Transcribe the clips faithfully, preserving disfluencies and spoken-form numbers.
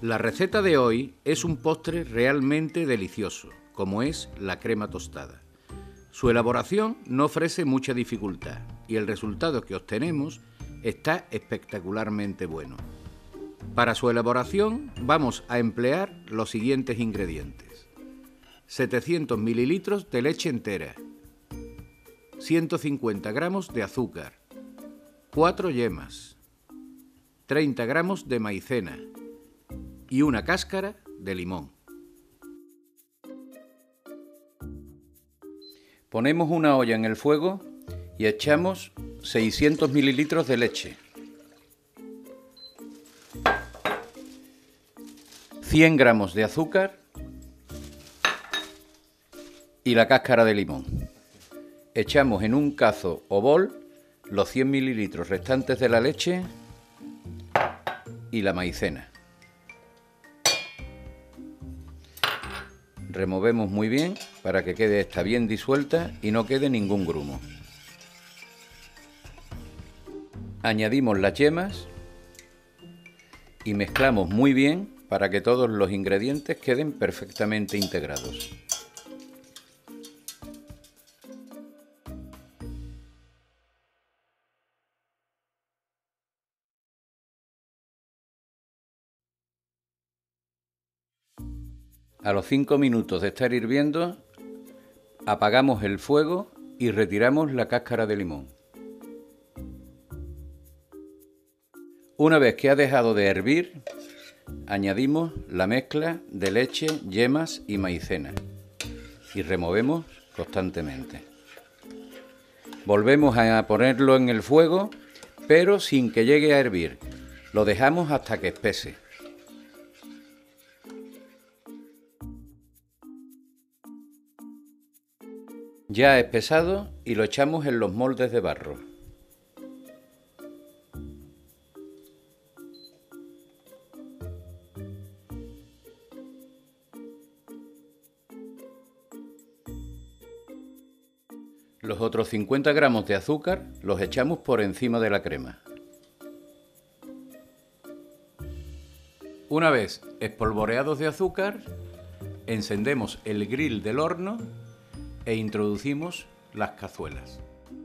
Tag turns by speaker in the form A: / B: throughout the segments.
A: La receta de hoy es un postre realmente delicioso, como es la crema tostada. Su elaboración no ofrece mucha dificultad y el resultado que obtenemos está espectacularmente bueno. Para su elaboración vamos a emplear los siguientes ingredientes: setecientos mililitros de leche entera, ciento cincuenta gramos de azúcar, cuatro yemas, treinta gramos de maicena y una cáscara de limón. Ponemos una olla en el fuego y echamos seiscientos mililitros de leche, cien gramos de azúcar y la cáscara de limón. Echamos en un cazo o bol los cien mililitros restantes de la leche y la maicena. Removemos muy bien para que quede esta bien disuelta y no quede ningún grumo. Añadimos las yemas y mezclamos muy bien para que todos los ingredientes queden perfectamente integrados. A los cinco minutos de estar hirviendo, apagamos el fuego y retiramos la cáscara de limón. Una vez que ha dejado de hervir, añadimos la mezcla de leche, yemas y maicena y removemos constantemente. Volvemos a ponerlo en el fuego, pero sin que llegue a hervir. Lo dejamos hasta que espese. Ya ha espesado y lo echamos en los moldes de barro. Los otros cincuenta gramos de azúcar los echamos por encima de la crema. Una vez espolvoreados de azúcar, encendemos el grill del horno e introducimos las cazuelas.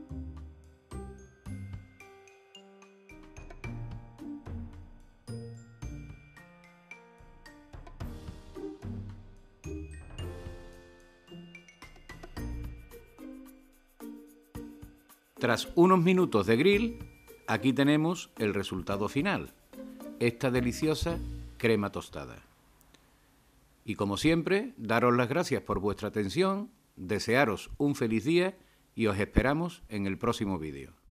A: Tras unos minutos de grill, aquí tenemos el resultado final, esta deliciosa crema tostada. Y como siempre, daros las gracias por vuestra atención, desearos un feliz día y os esperamos en el próximo vídeo.